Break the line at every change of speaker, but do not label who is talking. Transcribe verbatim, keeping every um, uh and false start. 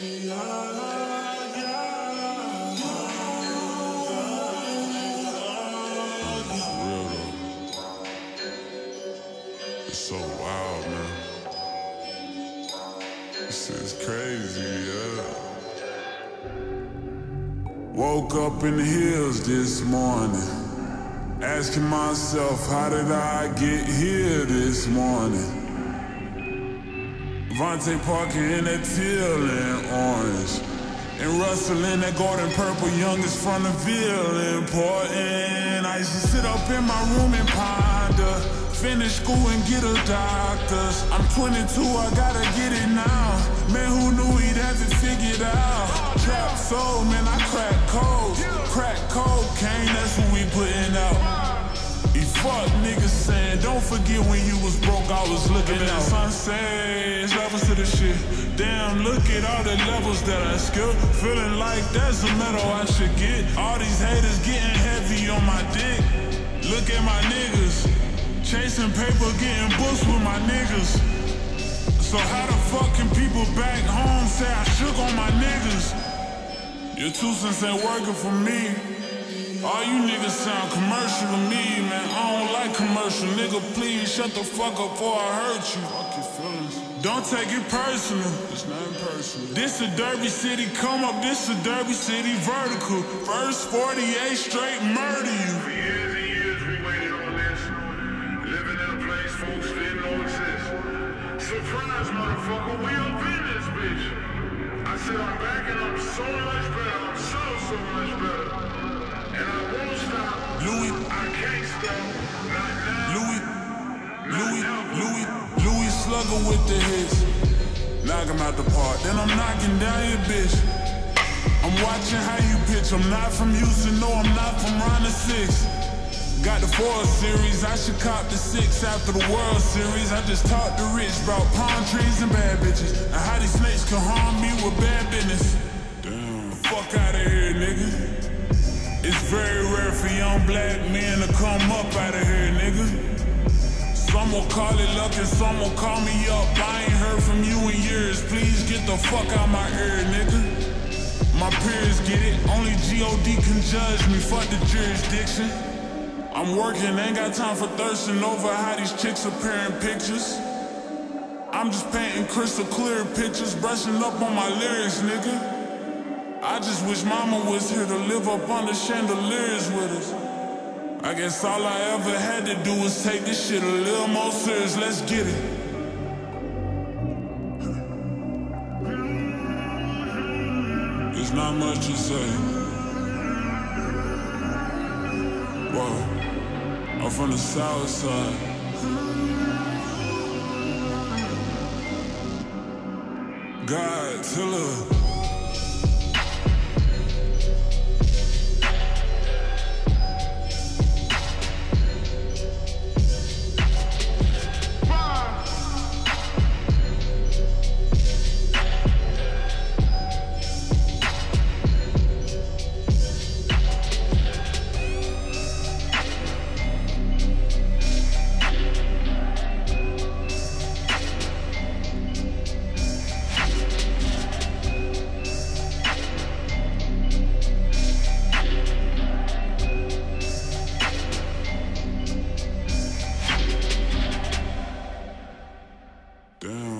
It's so wild, man. This is crazy, yeah. Woke up in the hills this morning, asking myself, how did I get here this morning? Vontae Parker in that teal and orange, and Russell in that golden purple, youngest from the Ville, important. I used to sit up in my room and ponder, finish school and get a doctor's. I'm twenty-two, I gotta get it now. Man, who knew he'd have it figured out? Trap soul, man, I crack codes. Crack cocaine, that's what we putting out. He fuck niggas saying, don't forget when you was broke, I was looking out. Sunset, levels to the shit. Damn, look at all the levels that I skipped. Feeling like that's a medal I should get. All these haters getting heavy on my dick. Look at my niggas, chasing paper, getting books with my niggas. So how the fuck can people back home say I shook on my niggas? Your two cents ain't working for me. All you niggas sound commercial to me, man. I don't like commercial, nigga. Please shut the fuck up before I hurt you. Fuck your feelings. Don't take it personal. It's not personal. This a Derby City come up. This a Derby City vertical. First forty-eight straight murder you.
For years and years we waited on this. Living in a place folks didn't know exist. Surprise, motherfucker, we up in this bitch. I said I'm back and I'm so much better. I'm so, so much better. And I won't stop.
Louis,
I can't stop. Not now.
Louis,
Not
Louis,
now.
Louis, Louis Slugger with the hits. Knock him out the park, then I'm knocking down your bitch. I'm watching how you pitch. I'm not from Houston, no, I'm not from round the six. Got the four series, I should cop the six after the World Series. I just talked to Rich about palm trees and bad bitches, and how these snakes can harm me with bad business. Damn, fuck out of here, nigga. It's very rare for young black men to come up out of here, nigga. Some will call it luck and some will call me up. I ain't heard from you in years. Please get the fuck out my ear, nigga. My peers get it. Only G O D can judge me. Fuck the jurisdiction. I'm working, ain't got time for thirsting over how these chicks appear in pictures. I'm just painting crystal clear pictures, brushing up on my lyrics, nigga. I just wish mama was here to live up under chandeliers with us. I guess all I ever had to do was take this shit a little more serious. Let's get it. There's not much to say. Whoa. I'm from the south side. Godzilla. Damn.